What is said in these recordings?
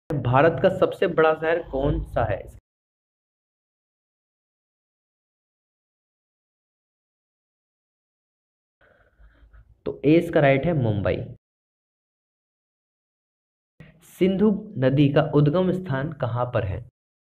भारत का सबसे बड़ा शहर कौन सा है? तो ए इसका राइट है मुंबई। सिंधु नदी का उद्गम स्थान कहाँ पर है?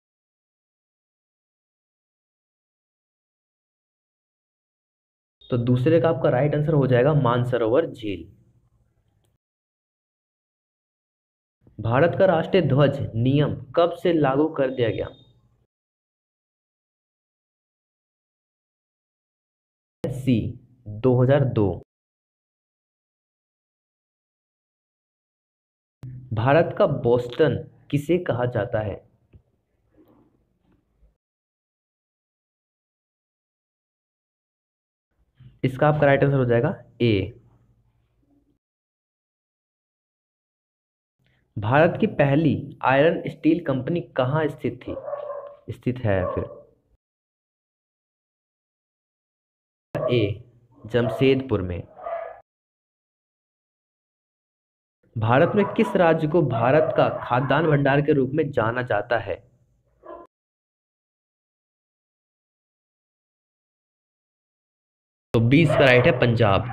तो दूसरे का आपका राइट आंसर हो जाएगा मानसरोवर झील। भारत का राष्ट्रीय ध्वज नियम कब से लागू कर दिया गया? सी 2002। भारत का बोस्टन किसे कहा जाता है? इसका आपका राइट आंसर हो जाएगा ए। भारत की पहली आयरन स्टील कंपनी कहाँ स्थित है फिर? ए जमशेदपुर में। भारत में किस राज्य को भारत का खाद्यान्न भंडार के रूप में जाना जाता है? तो 20 का राइट है पंजाब।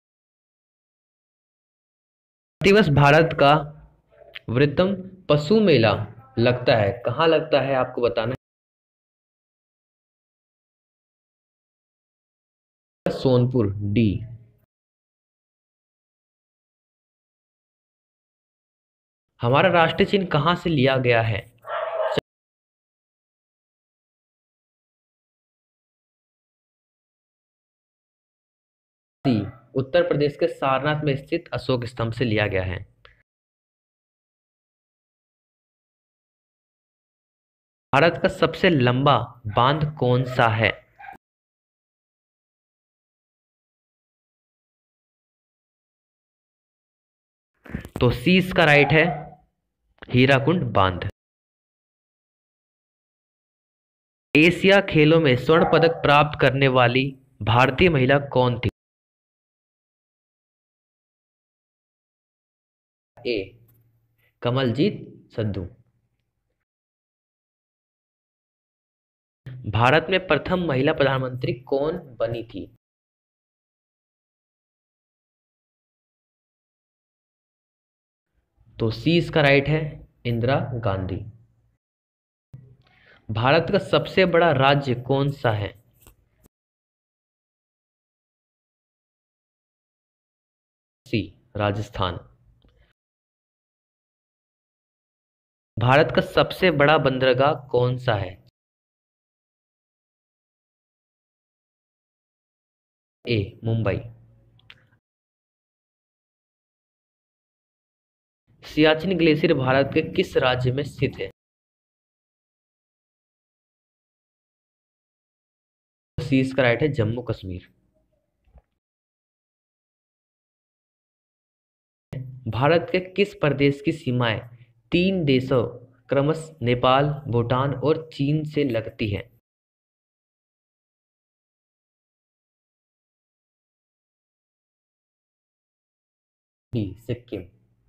दिवस भारत का वृहत्तम पशु मेला लगता है कहाँ लगता है आपको बताना है। सोनपुर डी। हमारा राष्ट्रीय चिन्ह कहाँ से लिया गया है? सी उत्तर प्रदेश के सारनाथ में स्थित अशोक स्तंभ से लिया गया है। भारत का सबसे लंबा बांध कौन सा है? तो सी इसका राइट है हीराकुंड बांध। एशिया खेलों में स्वर्ण पदक प्राप्त करने वाली भारतीय महिला कौन थी? ए कमलजीत संधू। भारत में प्रथम महिला प्रधानमंत्री कौन बनी थी? तो सी इसका राइट है इंदिरा गांधी। भारत का सबसे बड़ा राज्य कौन सा है? सी राजस्थान। भारत का सबसे बड़ा बंदरगाह कौन सा है? ए मुंबई। सियाचिन ग्लेशियर भारत के किस राज्य में स्थित है? सी इसका राइट है जम्मू कश्मीर। भारत के किस प्रदेश की सीमाएं तीन देशों क्रमश नेपाल भूटान और चीन से लगती हैं? डी सिक्किम।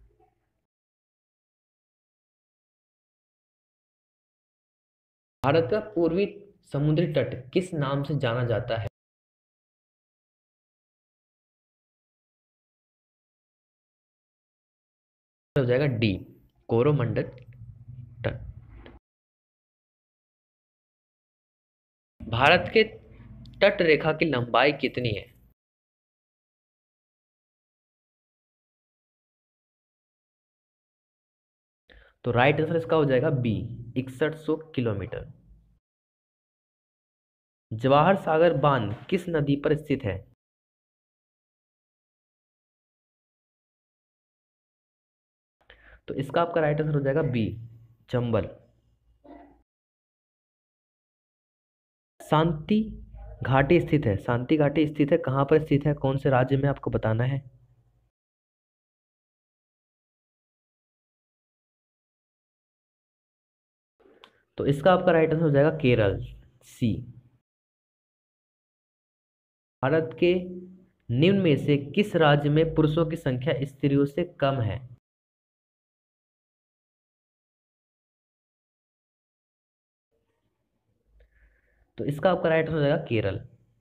भारत का पूर्वी समुद्री तट किस नाम से जाना जाता है? हो जाएगा डी कोरोमंडल तट। भारत के तट रेखा की लंबाई कितनी है? तो राइट आंसर इसका हो जाएगा बी 6100 किलोमीटर। जवाहर सागर बांध किस नदी पर स्थित है? तो इसका आपका राइट आंसर हो जाएगा बी चंबल। शांति घाटी स्थित है, शांति घाटी स्थित है कहाँ पर स्थित है, कौन से राज्य में आपको बताना है? तो इसका आपका राइट आंसर हो जाएगा केरल सी। भारत के निम्न में से किस राज्य में पुरुषों की संख्या स्त्रियों से कम है? तो इसका आपका राइट आंसर हो जाएगा केरल।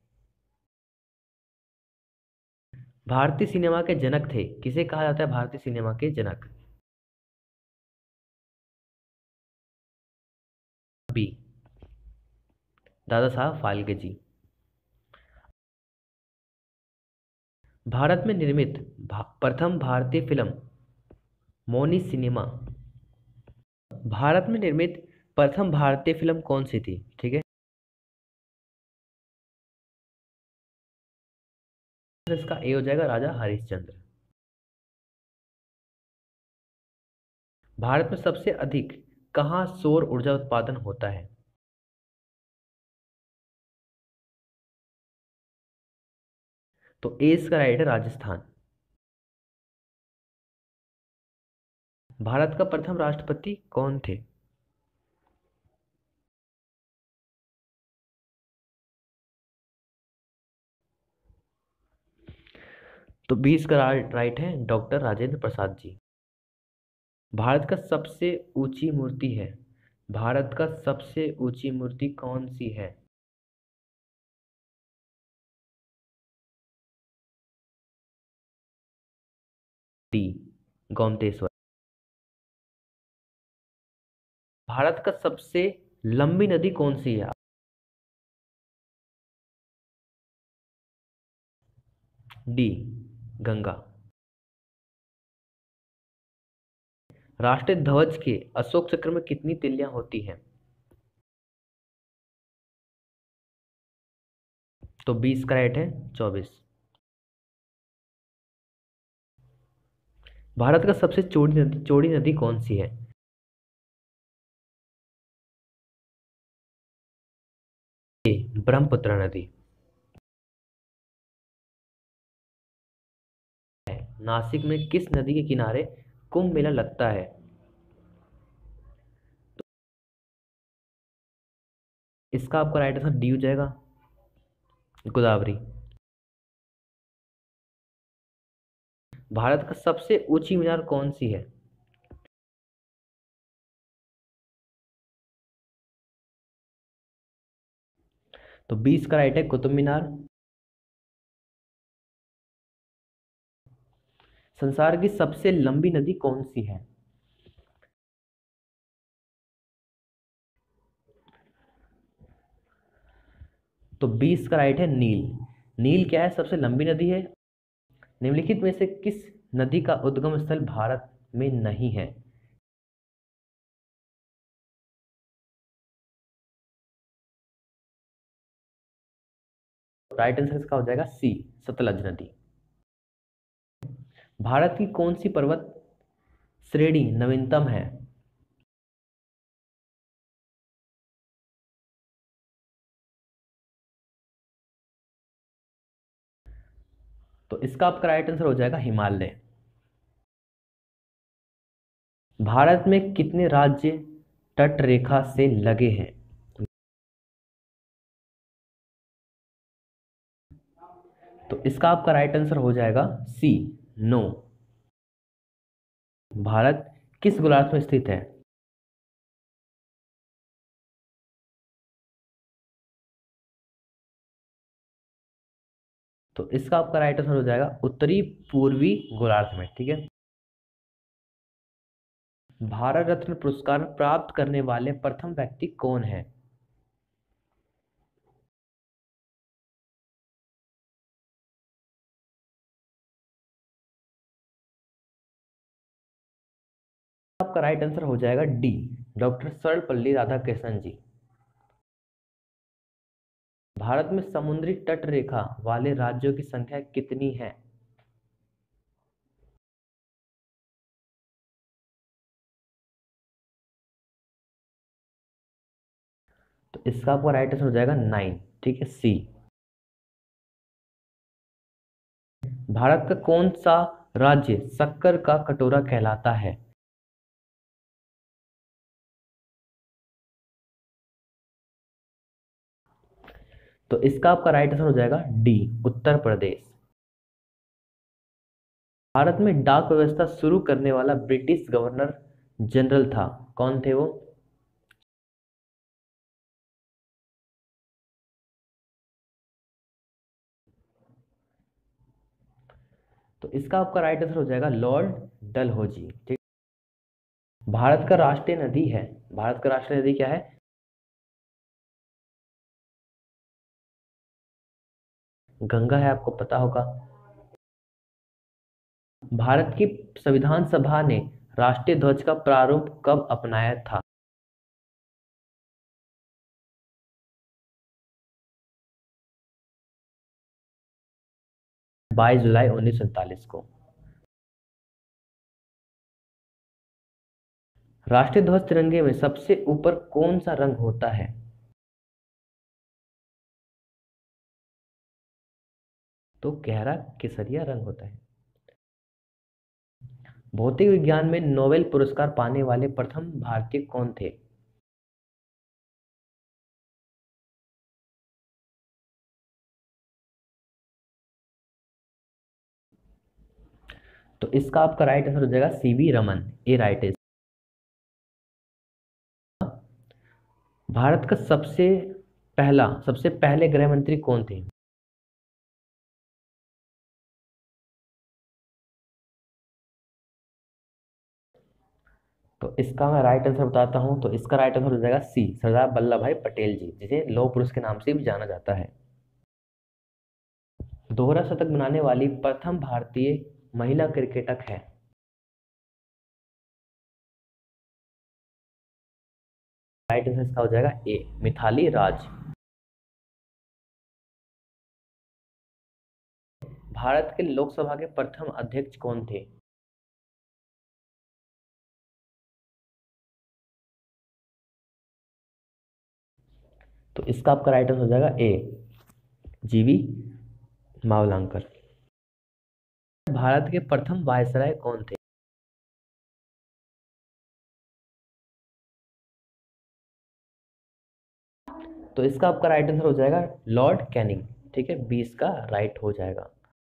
भारतीय सिनेमा के जनक थे, किसे कहा जाता है भारतीय सिनेमा के जनक? बी, दादा साहब फाल्के जी। भारत में निर्मित प्रथम भारतीय फिल्म मौनी सिनेमा। भारत में निर्मित प्रथम भारतीय फिल्म कौन सी थी? ठीक है, तो इसका ए हो जाएगा राजा हरिश्चंद्र। भारत में सबसे अधिक कहाँ सौर ऊर्जा उत्पादन होता है? तो ए इसका राइट है राजस्थान। भारत का प्रथम राष्ट्रपति कौन थे? तो बी इसका राइट है डॉक्टर राजेंद्र प्रसाद जी। भारत का सबसे ऊंची मूर्ति है, भारत का सबसे ऊंची मूर्ति कौन सी है? डी, गोमतेश्वर। भारत का सबसे लंबी नदी कौन सी है? डी, गंगा। राष्ट्रीय ध्वज के अशोक चक्र में कितनी तिल्लियां होती हैं? तो 20 का राइट है 24। भारत का सबसे चौड़ी नदी कौन सी है? ए, ब्रह्मपुत्र नदी। नासिक में किस नदी के किनारे कुंभ मेला लगता है? इसका आपका राइट आंसर डी हो जाएगा, गोदावरी। भारत का सबसे ऊंची मीनार कौन सी है? तो 20 का राइट है कुतुब मीनार। संसार की सबसे लंबी नदी कौन सी है? तो 20 का राइट है नील। नील क्या है? सबसे लंबी नदी है। निम्नलिखित में से किस नदी का उद्गम स्थल भारत में नहीं है? राइट आंसर इसका हो जाएगा सी, सतलज नदी। भारत की कौन सी पर्वत श्रेणी नवीनतम है? तो इसका आपका राइट आंसर हो जाएगा हिमालय। भारत में कितने राज्य तट रेखा से लगे हैं? तो इसका आपका राइट आंसर हो जाएगा सी, 9। भारत किस गोलार्ध में स्थित है? तो इसका आपका राइट आंसर हो जाएगा उत्तरी पूर्वी गोलार्ध में। ठीक है, भारत रत्न पुरस्कार प्राप्त करने वाले प्रथम व्यक्ति कौन है? आपका राइट आंसर हो जाएगा डी, डॉक्टर सर्वपल्ली राधाकृष्णन जी। भारत में समुद्री तट रेखा वाले राज्यों की संख्या कितनी है? तो इसका आपका राइट आंसर हो जाएगा 9। ठीक है, सी। भारत का कौन सा राज्य शक्कर का कटोरा कहलाता है? तो इसका आपका राइट आंसर हो जाएगा डी, उत्तर प्रदेश। भारत में डाक व्यवस्था शुरू करने वाला ब्रिटिश गवर्नर जनरल था, कौन थे वो? तो इसका आपका राइट आंसर हो जाएगा लॉर्ड डलहौजी। ठीक। भारत का राष्ट्रीय नदी है, भारत का राष्ट्रीय नदी क्या है? गंगा है, आपको पता होगा। भारत की संविधान सभा ने राष्ट्रीय ध्वज का प्रारूप कब अपनाया था? 22 जुलाई 1947 को। राष्ट्रीय ध्वज तिरंगे में सबसे ऊपर कौन सा रंग होता है? तो गहरा केसरिया रंग होता है। भौतिक विज्ञान में नोबेल पुरस्कार पाने वाले प्रथम भारतीय कौन थे? तो इसका आपका राइट आंसर हो जाएगा सीवी रमन, ए राइट है। भारत का सबसे पहले गृह मंत्री कौन थे? तो इसका मैं राइट आंसर बताता हूं, तो इसका राइट आंसर हो जाएगा सी, सरदार वल्लभ भाई पटेल जी, जिसे लौह पुरुष के नाम से भी जाना जाता है। दोहरा शतक बनाने वाली प्रथम भारतीय महिला क्रिकेटर है? राइट आंसर इसका हो जाएगा ए, मिथाली राज। भारत के लोकसभा के प्रथम अध्यक्ष कौन थे? तो इसका आपका राइट आंसर हो जाएगा ए, जीवी मावलंकर। भारत के प्रथम वायसराय कौन थे? तो इसका आपका राइट आंसर हो जाएगा लॉर्ड कैनिंग। ठीक है, 20 का राइट हो जाएगा।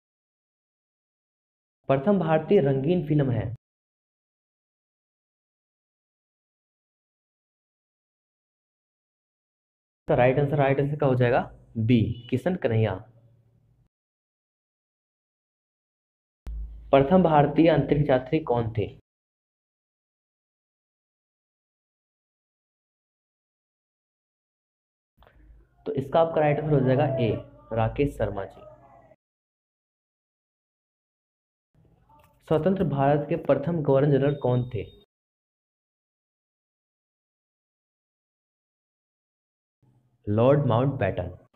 प्रथम भारतीय रंगीन फिल्म है? तो राइट आंसर का हो जाएगा बी, किशन कन्हैया। प्रथम भारतीय अंतरिक्ष यात्री कौन थे? तो इसका आपका राइट आंसर हो जाएगा ए, राकेश शर्मा जी। स्वतंत्र भारत के प्रथम गवर्नर जनरल कौन थे? Lord Mountbatten.